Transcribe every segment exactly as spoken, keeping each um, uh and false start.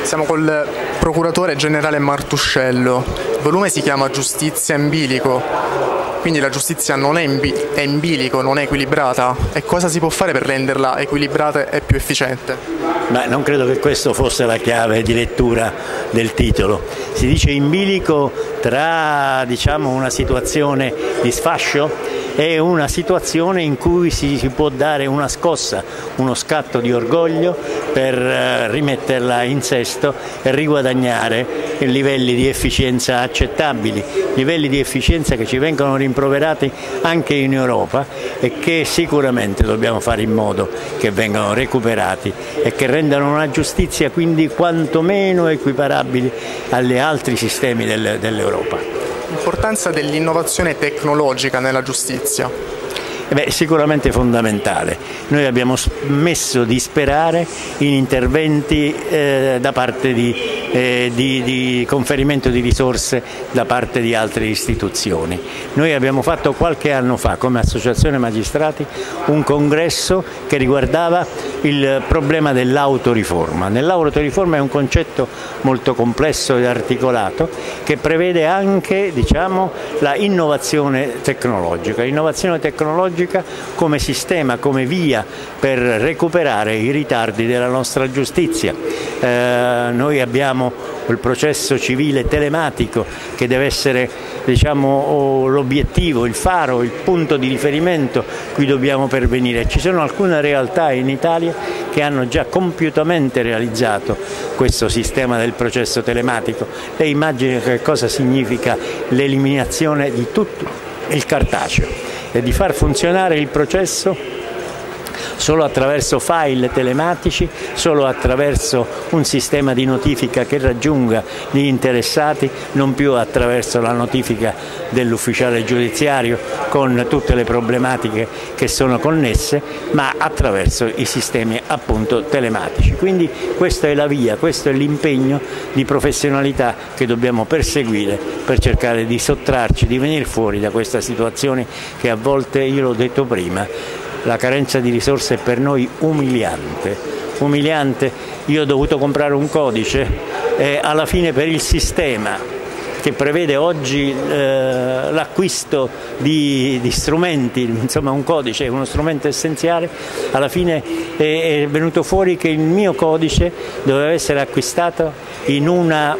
Siamo col procuratore generale Martuscello. Il volume si chiama Giustizia in bilico, quindi la giustizia non è in, bi è in bilico, non è equilibrata. E cosa si può fare per renderla equilibrata e più efficiente? Ma non credo che questa fosse la chiave di lettura del titolo. Si dice in bilico tra, diciamo, una situazione di sfascio e una situazione in cui si, si può dare una scossa, uno scatto di orgoglio per eh, rimetterla in sesto e riguadagnare livelli di efficienza accettabili, livelli di efficienza che ci vengono rimproverati anche in Europa e che sicuramente dobbiamo fare in modo che vengano recuperati e che rendano una giustizia quindi quantomeno equiparabile agli altri sistemi del, dell'Europa. L'importanza dell'innovazione tecnologica nella giustizia. Beh, sicuramente fondamentale. Noi abbiamo smesso di sperare in interventi eh, da parte di, eh, di, di conferimento di risorse da parte di altre istituzioni. Noi abbiamo fatto qualche anno fa come Associazione Magistrati un congresso che riguardava il problema dell'autoriforma. Nell'autoriforma è un concetto molto complesso ed articolato che prevede anche, diciamo, la innovazione tecnologica. Innovazione tecnologica come sistema, come via per recuperare i ritardi della nostra giustizia. Eh, noi abbiamo il processo civile telematico che deve essere, diciamo, l'obiettivo, il faro, il punto di riferimento cui dobbiamo pervenire. Ci sono alcune realtà in Italia che hanno già compiutamente realizzato questo sistema del processo telematico. Lei immagina che cosa significa l'eliminazione di tutto il cartaceo e di far funzionare il processo solo attraverso file telematici, solo attraverso un sistema di notifica che raggiunga gli interessati, non più attraverso la notifica dell'ufficiale giudiziario con tutte le problematiche che sono connesse, ma attraverso i sistemi appunto telematici. Quindi questa è la via, questo è l'impegno di professionalità che dobbiamo perseguire per cercare di sottrarci, di venire fuori da questa situazione che a volte, io l'ho detto prima, la carenza di risorse è per noi umiliante, umiliante. Io ho dovuto comprare un codice e alla fine per il sistema che prevede oggi eh, l'acquisto di, di strumenti, insomma un codice è uno strumento essenziale, alla fine è, è venuto fuori che il mio codice doveva essere acquistato in una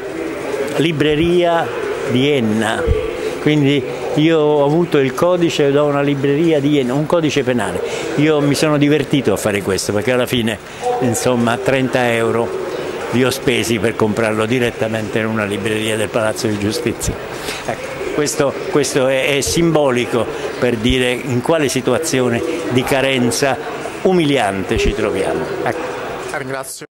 libreria di Enna. Quindi io ho avuto il codice da una libreria di Enna, un codice penale. Io mi sono divertito a fare questo perché alla fine, insomma, trenta euro li ho spesi per comprarlo direttamente in una libreria del Palazzo di Giustizia. Ecco, questo, questo è, è simbolico per dire in quale situazione di carenza umiliante ci troviamo. Ecco. Ringrazio.